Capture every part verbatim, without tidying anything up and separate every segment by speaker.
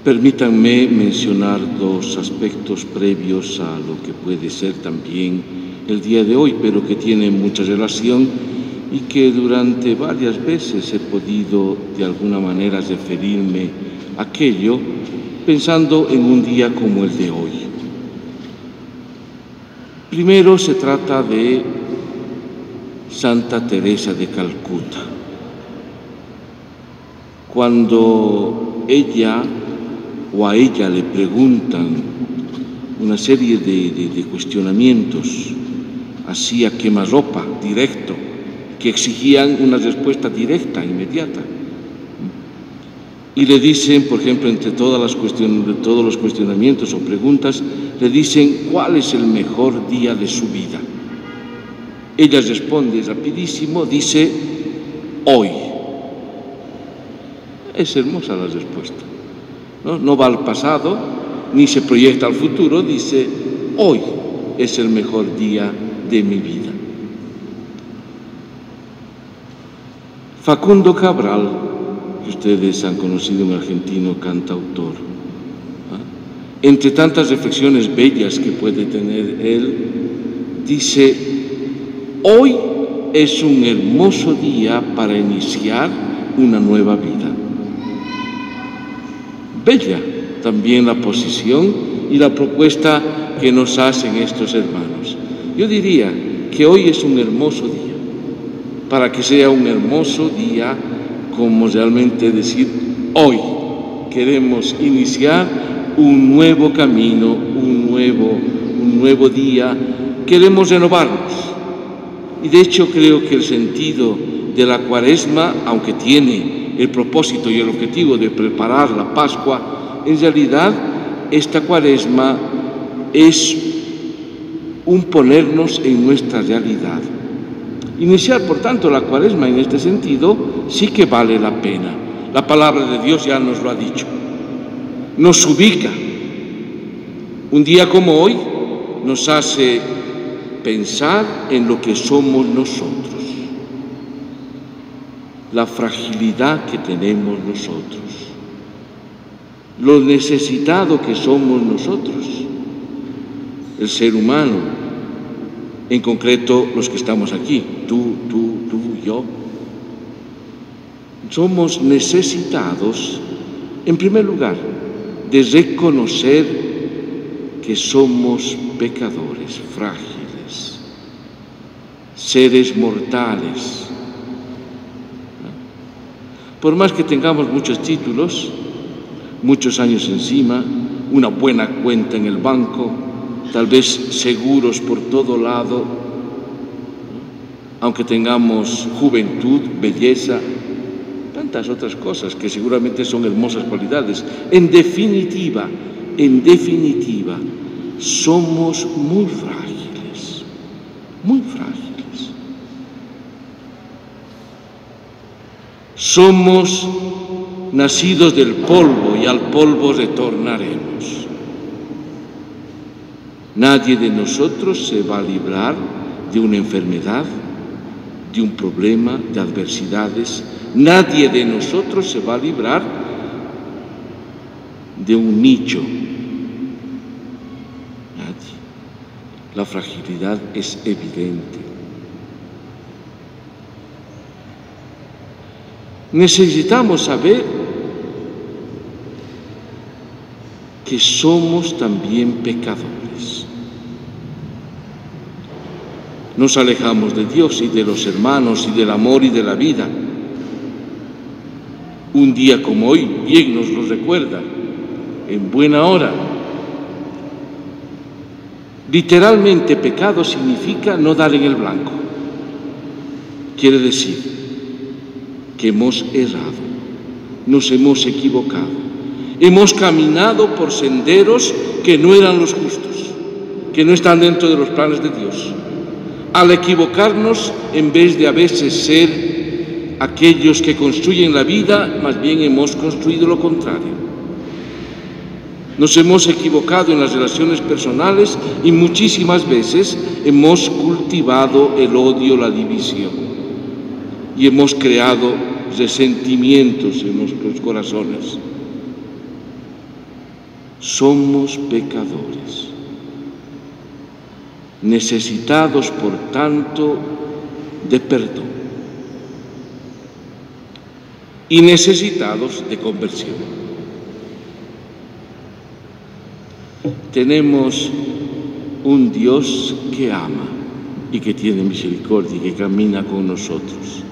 Speaker 1: Permítanme mencionar dos aspectos previos a lo que puede ser también el día de hoy, pero que tienen mucha relación y que durante varias veces he podido de alguna manera referirme a aquello pensando en un día como el de hoy. Primero se trata de Santa Teresa de Calcuta. Cuando ella o a ella le preguntan una serie de, de, de cuestionamientos así a quemarropa, directo, que exigían una respuesta directa, inmediata. Y le dicen, por ejemplo, entre todas las cuestiones, de todos los cuestionamientos o preguntas, le dicen cuál es el mejor día de su vida. Ella responde rapidísimo, dice, hoy. Es hermosa la respuesta. ¿No? No va al pasado, ni se proyecta al futuro, dice, hoy es el mejor día de mi vida. Facundo Cabral, que ustedes han conocido, un argentino cantautor, ¿ah? Entre tantas reflexiones bellas que puede tener él, dice, hoy es un hermoso día para iniciar una nueva vida. Bella también la posición y la propuesta que nos hacen estos hermanos. Yo diría que hoy es un hermoso día, para que sea un hermoso día, como realmente decir, hoy queremos iniciar un nuevo camino, un nuevo, un nuevo día, queremos renovarnos. Y de hecho creo que el sentido de la Cuaresma, aunque tiene el propósito y el objetivo de preparar la Pascua, en realidad esta Cuaresma es un ponernos en nuestra realidad. Iniciar, por tanto, la Cuaresma en este sentido sí que vale la pena. La palabra de Dios ya nos lo ha dicho. Nos ubica. Un día como hoy nos hace pensar en lo que somos nosotros. La fragilidad que tenemos nosotros, lo necesitado que somos nosotros, el ser humano, en concreto los que estamos aquí, tú, tú, tú, yo. Somos necesitados, en primer lugar, de reconocer que somos pecadores, frágiles, seres mortales. Por más que tengamos muchos títulos, muchos años encima, una buena cuenta en el banco, tal vez seguros por todo lado, aunque tengamos juventud, belleza, tantas otras cosas que seguramente son hermosas cualidades. En definitiva, en definitiva, somos muy frágiles, muy frágiles. Somos nacidos del polvo y al polvo retornaremos. Nadie de nosotros se va a librar de una enfermedad, de un problema, de adversidades. Nadie de nosotros se va a librar de un nicho. Nadie. La fragilidad es evidente. Necesitamos saber que somos también pecadores. Nos alejamos de Dios y de los hermanos y del amor y de la vida. Un día como hoy bien nos lo recuerda, en buena hora. Literalmente, pecado significa no dar en el blanco. Quiere decir que hemos errado, nos hemos equivocado, hemos caminado por senderos que no eran los justos, que no están dentro de los planes de Dios. Al equivocarnos, en vez de a veces ser aquellos que construyen la vida, más bien hemos construido lo contrario. Nos hemos equivocado en las relaciones personales y muchísimas veces hemos cultivado el odio, la división, y hemos creado resentimientos en nuestros corazones. Somos pecadores, necesitados, por tanto, de perdón y necesitados de conversión. Tenemos un Dios que ama y que tiene misericordia y que camina con nosotros.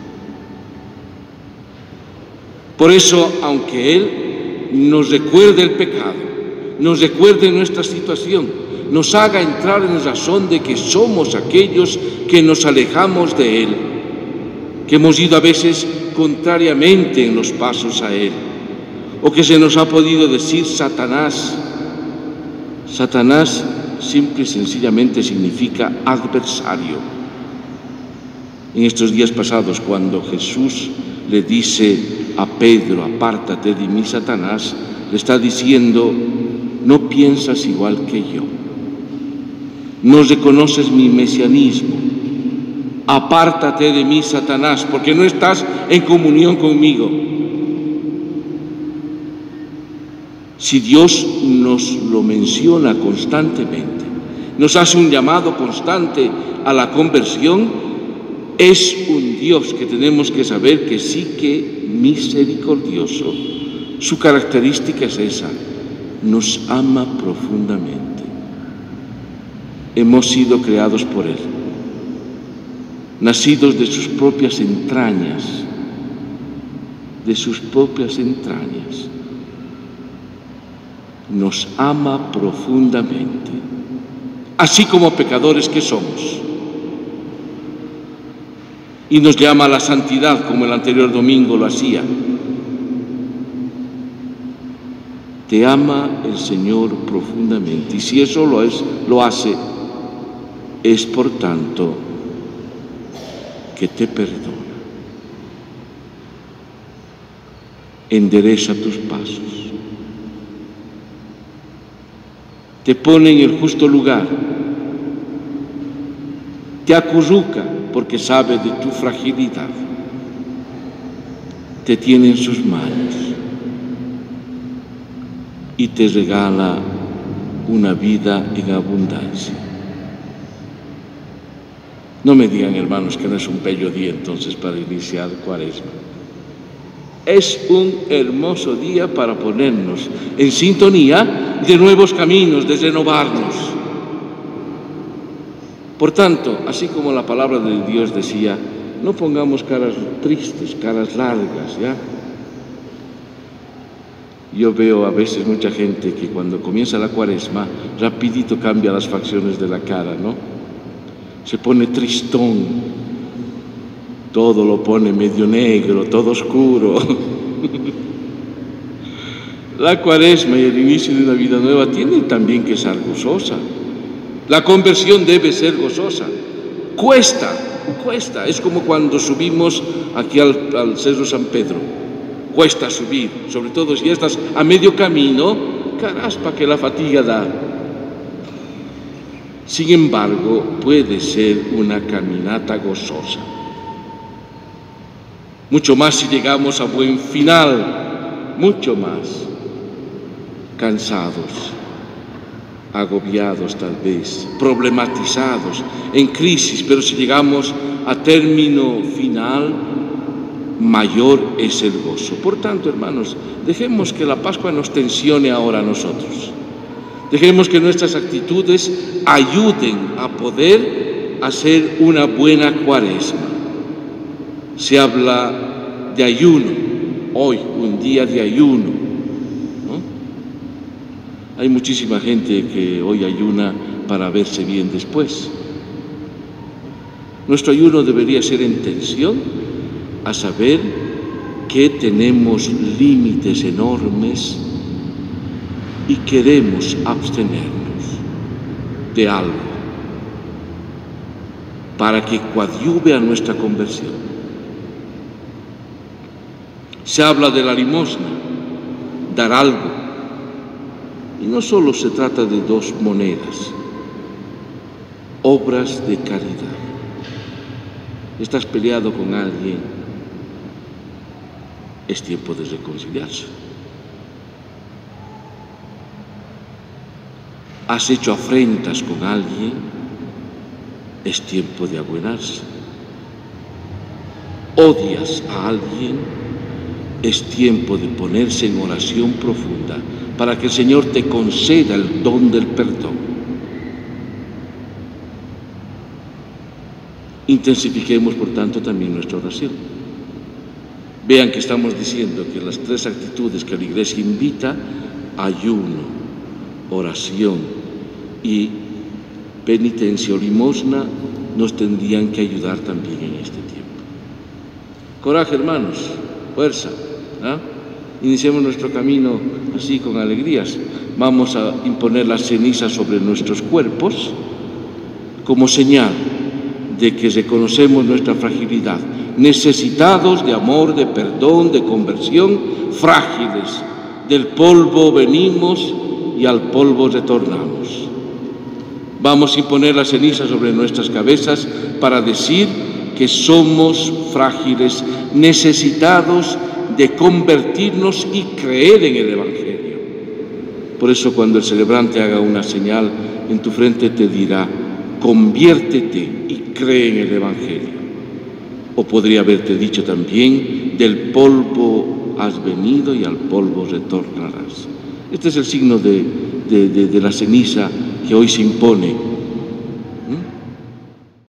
Speaker 1: Por eso, aunque Él nos recuerde el pecado, nos recuerde nuestra situación, nos haga entrar en razón de que somos aquellos que nos alejamos de Él, que hemos ido a veces contrariamente en los pasos a Él, o que se nos ha podido decir Satanás. Satanás simple y sencillamente significa adversario. En estos días pasados, cuando Jesús le dice a Pedro, apártate de mí, Satanás, le está diciendo, no piensas igual que yo, no reconoces mi mesianismo, apártate de mí, Satanás, porque no estás en comunión conmigo. Si Dios nos lo menciona constantemente, nos hace un llamado constante a la conversión, es un Dios que tenemos que saber que sí que misericordioso. Su característica es esa, nos ama profundamente. Hemos sido creados por Él, nacidos de sus propias entrañas, de sus propias entrañas. Nos ama profundamente, así como pecadores que somos. Y nos llama a la santidad, como el anterior domingo lo hacía. Te ama el Señor profundamente, y si eso lo, es, lo hace, es por tanto que te perdona. Endereza tus pasos. Te pone en el justo lugar. Te acurruca porque sabe de tu fragilidad. Te tiene en sus manos y te regala una vida en abundancia. No me digan, hermanos, que no es un bello día entonces para iniciar Cuaresma. Es un hermoso día para ponernos en sintonía de nuevos caminos, de renovarnos. Por tanto, así como la palabra de Dios decía, no pongamos caras tristes, caras largas, ¿ya? Yo veo a veces mucha gente que cuando comienza la Cuaresma, rapidito cambia las facciones de la cara, ¿no? Se pone tristón, todo lo pone medio negro, todo oscuro. La Cuaresma y el inicio de una vida nueva tienen también que ser gozosa. La conversión debe ser gozosa. Cuesta, cuesta. Es como cuando subimos aquí al, al Cerro San Pedro. Cuesta subir, sobre todo si ya estás a medio camino, caraspa que la fatiga da. Sin embargo, puede ser una caminata gozosa. Mucho más si llegamos a buen final, mucho más. Cansados, agobiados tal vez, problematizados, en crisis, pero si llegamos a término final, mayor es el gozo. Por tanto, hermanos, dejemos que la Pascua nos tensione ahora a nosotros. Dejemos que nuestras actitudes ayuden a poder hacer una buena Cuaresma. Se habla de ayuno, hoy un día de ayuno, ¿no? Hay muchísima gente que hoy ayuna para verse bien después. Nuestro ayuno debería ser en tensión a saber que tenemos límites enormes y queremos abstenernos de algo para que coadyuve a nuestra conversión. Se habla de la limosna, dar algo, y no solo se trata de dos monedas, obras de caridad. Estás peleado con alguien, es tiempo de reconciliarse. has hecho afrentas con alguien, es tiempo de abuenarse. Odias a alguien, es tiempo de ponerse en oración profunda para que el Señor te conceda el don del perdón. Intensifiquemos, por tanto, también nuestra oración. Vean que estamos diciendo que las tres actitudes que la Iglesia invita, ayuno, oración y penitencia o limosna, nos tendrían que ayudar también en este tiempo. Coraje, hermanos, fuerza, ¿ah? Iniciemos nuestro camino así con alegrías. Vamos a imponer las cenizas sobre nuestros cuerpos como señal de que reconocemos nuestra fragilidad, necesitados de amor, de perdón, de conversión, frágiles. Del polvo venimos y al polvo retornamos. Vamos a imponer la ceniza sobre nuestras cabezas para decir que somos frágiles, necesitados de convertirnos y creer en el Evangelio. Por eso cuando el celebrante haga una señal en tu frente te dirá, conviértete y cree en el Evangelio. O podría haberte dicho también, del polvo has venido y al polvo retornarás. Este es el signo de, de, de, de la ceniza que hoy se impone